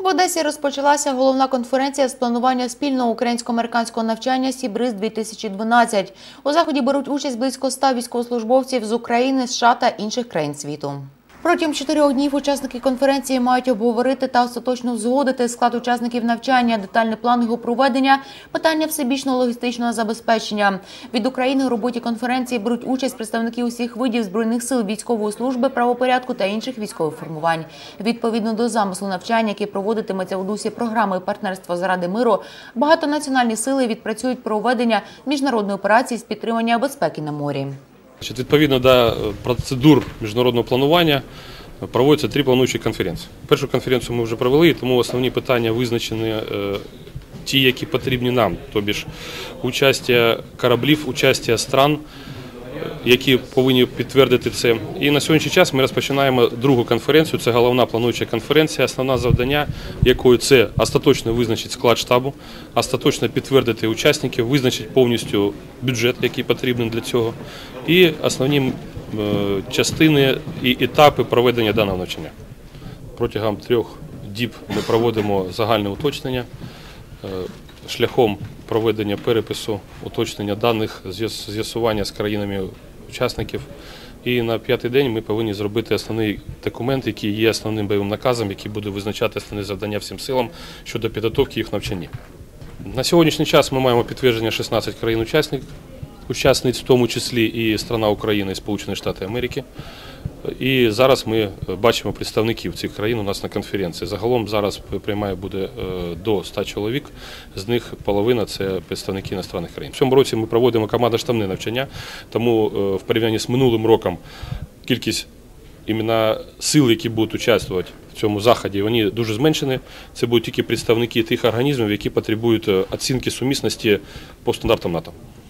В Одесі розпочалася головна конференція з планування спільного українсько-американського навчання «Сібриз-2012». У заході беруть участь близько 100 військовослужбовців з України, США та інших країн світу. Протягом 4 днів учасники конференції мають обговорити та остаточно узгодити склад учасників навчання, детальний план його проведення, питання всебічного логістичного забезпечення. Від України у роботі конференції беруть участь представники усіх видів Збройних сил, військової служби, правопорядку та інших військових формувань. Відповідно до замислу навчання, який проводитиметься у дусі програми «Партнерство заради миру», багатонаціональні сили відпрацюють проведення міжнародної операції з підтримання безпеки на морі. Відповідно до процедур міжнародного планування проводяться 3 плануючі конференції. Першу конференцію ми вже провели, тому основні питання визначені ті, які потрібні нам, тобто участь кораблів, участь стран, які повинні підтвердити це. І на сьогоднішній час ми розпочинаємо другу конференцію, це головна плануюча конференція, основне завдання якої це остаточно визначити склад штабу, остаточно підтвердити учасників, визначити повністю бюджет, який потрібен для цього, і основні частини і етапи проведення даного навчання. Протягом 3 діб ми проводимо загальне уточнення шляхом проведення перепису, уточнення даних, з'ясування з країнами учасників. І на 5-й день ми повинні зробити основний документ, який є основним бойовим наказом, який буде визначати основні завдання всім силам щодо підготовки їх навчання. На сьогоднішній час ми маємо підтвердження 16 країн-учасниць, в тому числі і страна Україна, і Сполучені Штати Америки. І зараз ми бачимо представників цих країн у нас на конференції. Загалом зараз приймає буде до 100 чоловік, з них половина – це представники іностранних країн. В цьому році ми проводимо командно-штабне навчання, тому в порівнянні з минулим роком кількість іменно сил, які будуть участвувати в цьому заході, вони дуже зменшені. Це будуть тільки представники тих організмів, які потребують оцінки сумісності по стандартам НАТО.